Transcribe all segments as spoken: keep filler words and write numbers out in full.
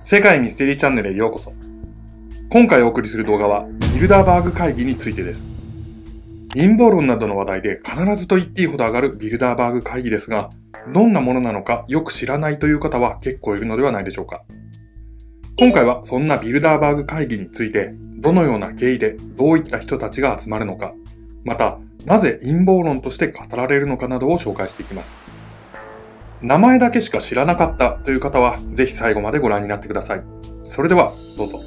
世界ミステリーチャンネルへようこそ。今回お送りする動画はビルダーバーグ会議についてです。陰謀論などの話題で必ずと言っていいほど上がるビルダーバーグ会議ですが、どんなものなのかよく知らないという方は結構いるのではないでしょうか。今回はそんなビルダーバーグ会議について、どのような経緯でどういった人たちが集まるのか、またなぜ陰謀論として語られるのかなどを紹介していきます。名前だけしか知らなかったという方は、ぜひ最後までご覧になってください。それでは、どうぞ。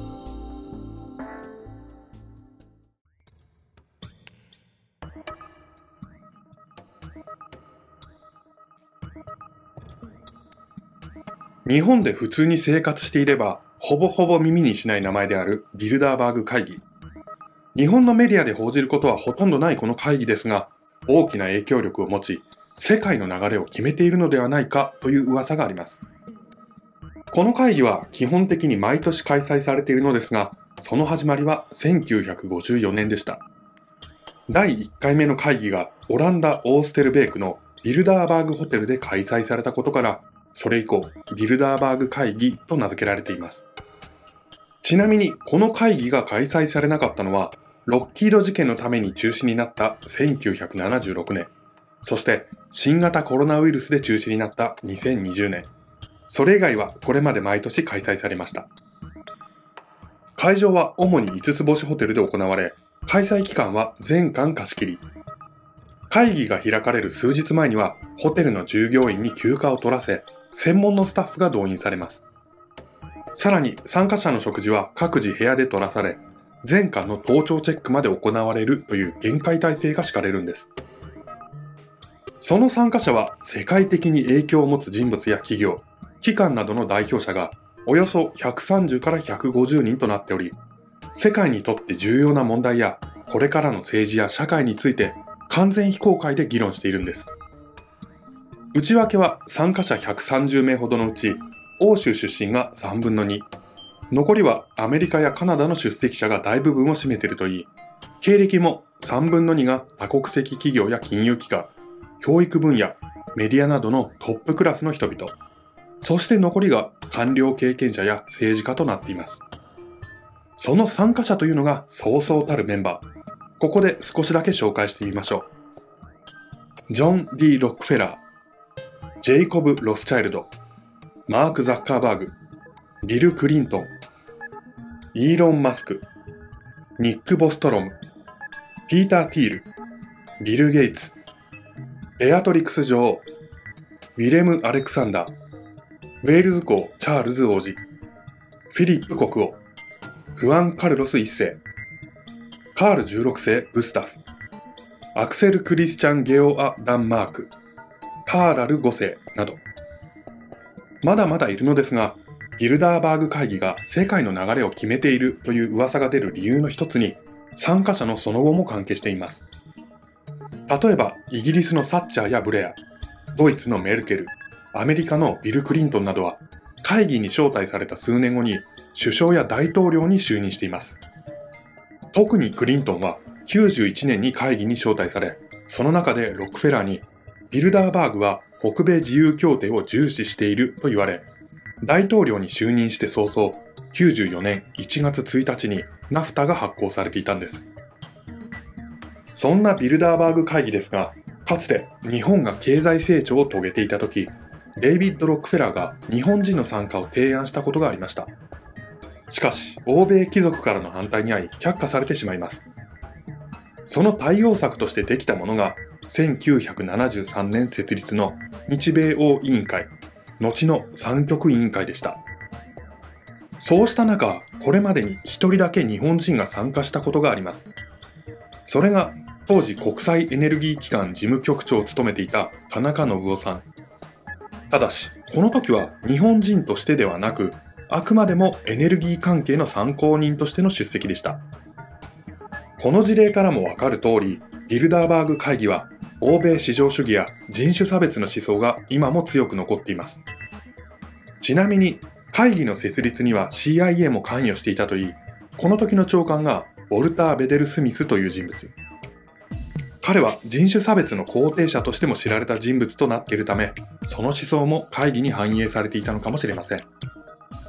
日本で普通に生活していれば、ほぼほぼ耳にしない名前であるビルダーバーグ会議。日本のメディアで報じることはほとんどないこの会議ですが、大きな影響力を持ち、世界の流れを決めているのではないかという噂があります。この会議は基本的に毎年開催されているのですが、その始まりはせんきゅうひゃくごじゅうよねんでした。だいいっかいめの会議がオランダ・オーステルベークのビルダーバーグホテルで開催されたことから、それ以降、ビルダーバーグ会議と名付けられています。ちなみに、この会議が開催されなかったのは、ロッキード事件のために中止になったせんきゅうひゃくななじゅうろくねん、そして新型コロナウイルスで中止になったにせんにじゅうねん、それ以外はこれまで毎年開催されました。会場は主にいつつぼしホテルで行われ、開催期間は全館貸し切り。会議が開かれる数日前には、ホテルの従業員に休暇を取らせ、専門のスタッフが動員されます。さらに参加者の食事は各自部屋で取らされ、全館の盗聴チェックまで行われるという厳戒態勢が敷かれるんです。その参加者は世界的に影響を持つ人物や企業、機関などの代表者がおよそひゃくさんじゅうからひゃくごじゅうにんとなっており、世界にとって重要な問題やこれからの政治や社会について完全非公開で議論しているんです。内訳は参加者ひゃくさんじゅうめいほどのうち、欧州出身がさんぶんのに、残りはアメリカやカナダの出席者が大部分を占めているといい、経歴もさんぶんのにが多国籍企業や金融機関、教育分野、メディアなどのトップクラスの人々、そして残りが官僚経験者や政治家となっています。その参加者というのがそうそうたるメンバー。ここで少しだけ紹介してみましょう。ジョン・ディ・ロックフェラー、ジェイコブ・ロスチャイルド、マーク・ザッカーバーグ、ビル・クリントン、イーロン・マスク、ニック・ボストロム、ピーター・ティール、ビル・ゲイツ、ベアトリクス女王、ウィレム・アレクサンダー、ウェールズ公チャールズ王子、フィリップ国王、フアン・カルロスいっせい、カールじゅうろくせいグスタフ、アクセル・クリスチャン・ゲオア・ダンマーク、カーラルごせいなど。まだまだいるのですが、ビルダーバーグ会議が世界の流れを決めているという噂が出る理由の一つに、参加者のその後も関係しています。例えば、イギリスのサッチャーやブレア、ドイツのメルケル、アメリカのビル・クリントンなどは、会議に招待された数年後に首相や大統領に就任しています。特にクリントンはきゅうじゅういちねんに会議に招待され、その中でロックフェラーに、ビルダーバーグは北米自由協定を重視していると言われ、大統領に就任して早々、きゅうじゅうよねんいちがつついたちにナフタが発行されていたんです。そんなビルダーバーグ会議ですが、かつて日本が経済成長を遂げていた時、デイビッド・ロックフェラーが日本人の参加を提案したことがありました。しかし、欧米貴族からの反対に遭い却下されてしまいます。その対応策としてできたものが、せんきゅうひゃくななじゅうさんねん設立の日米欧委員会、後の三極委員会でした。そうした中、これまでに一人だけ日本人が参加したことがあります。それが、当時国際エネルギー機関事務局長を務めていた田中信夫さん。ただし、この時は日本人としてではなく、あくまでもエネルギー関係の参考人としての出席でした。この事例からもわかる通り、ビルダーバーグ会議は、欧米至上主義や人種差別の思想が今も強く残っています。ちなみに、会議の設立には シーアイエー も関与していたといい、この時の長官がウォルター・ベデル・スミスという人物。彼は人種差別の肯定者としても知られた人物となっているため、その思想も会議に反映されていたのかもしれません。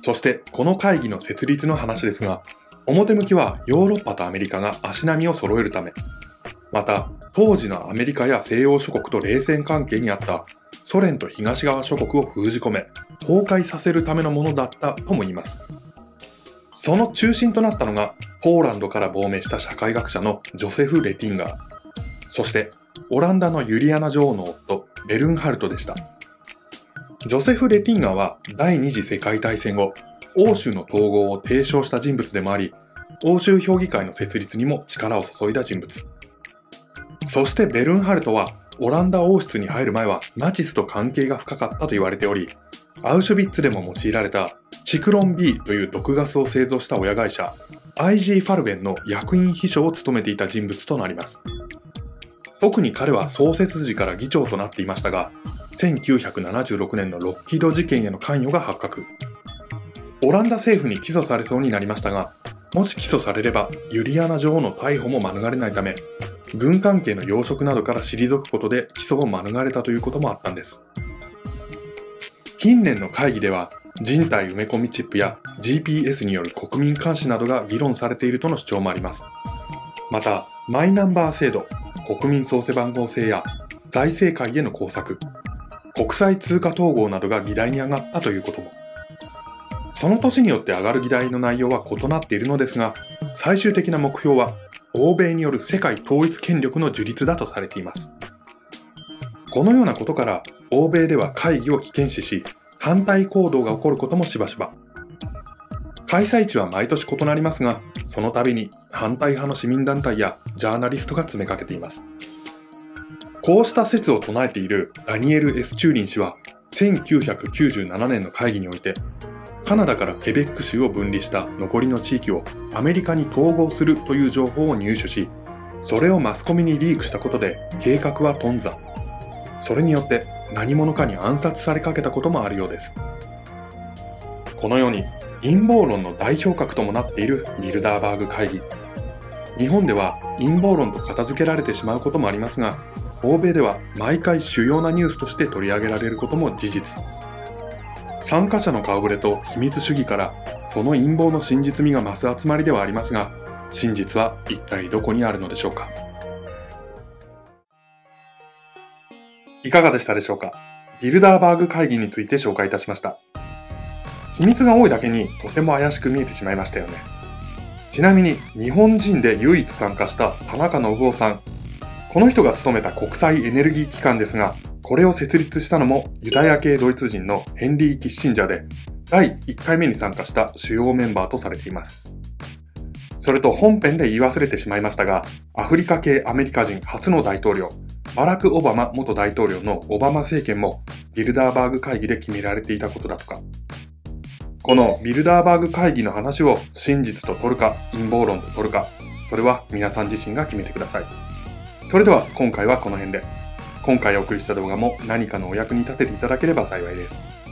そしてこの会議の設立の話ですが、表向きはヨーロッパとアメリカが足並みを揃えるため、また当時のアメリカや西洋諸国と冷戦関係にあったソ連と東側諸国を封じ込め、崩壊させるためのものだったとも言います。その中心となったのが、ポーランドから亡命した社会学者のジョセフ・レティンガー、そしてオランダのユリアナ女王の夫、ベルンハルトでした。ジョセフ・レティンガーは第二次世界大戦後、欧州の統合を提唱した人物でもあり、欧州評議会の設立にも力を注いだ人物。そしてベルンハルトは、オランダ王室に入る前はナチスと関係が深かったと言われており、アウシュビッツでも用いられたチクロン ビー という毒ガスを製造した親会社 アイジー ファルベンの役員秘書を務めていた人物となります。特に彼は創設時から議長となっていましたが、せんきゅうひゃくななじゅうろくねんのロッキード事件への関与が発覚。オランダ政府に起訴されそうになりましたが、もし起訴されればユリアナ女王の逮捕も免れないため、軍関係の要職などから退くことで起訴を免れたということもあったんです。近年の会議では、人体埋め込みチップや ジーピーエス による国民監視などが議論されているとの主張もあります。また、マイナンバー制度、国民総背番号制や財政界への工作、国際通貨統合などが議題に上がったということも。その年によって上がる議題の内容は異なっているのですが、最終的な目標は欧米による世界統一権力の樹立だとされています。このようなことから、欧米では会議を危険視し、反対行動が起こることもしばしば。開催地は毎年異なりますが、その度に反対派の市民団体やジャーナリストが詰めかけています。こうした説を唱えているダニエル・エス・チューリン氏は、せんきゅうひゃくきゅうじゅうななねんの会議において、カナダからケベック州を分離した残りの地域をアメリカに統合するという情報を入手し、それをマスコミにリークしたことで計画は頓挫。それによって何者かに暗殺されかけたこともあるようです。このように陰謀論の代表格ともなっているビルダーバーグ会議。日本では陰謀論と片付けられてしまうこともありますが、欧米では毎回主要なニュースとして取り上げられることも事実。参加者の顔ぶれと秘密主義からその陰謀の真実味が増す集まりではありますが、真実は一体どこにあるのでしょうか。いかがでしたでしょうか。ビルダーバーグ会議について紹介いたしました。秘密が多いだけにとても怪しく見えてしまいましたよね。ちなみに日本人で唯一参加した田中信夫さん。この人が務めた国際エネルギー機関ですが、これを設立したのもユダヤ系ドイツ人のヘンリー・キッシンジャーで、だいいっかいめに参加した主要メンバーとされています。それと本編で言い忘れてしまいましたが、アフリカ系アメリカ人初の大統領、バラク・オバマ元大統領のオバマ政権もビルダーバーグ会議で決められていたことだとか。このビルダーバーグ会議の話を真実と取るか陰謀論と取るか、それは皆さん自身が決めてください。それでは今回はこの辺で。今回お送りした動画も何かのお役に立てていただければ幸いです。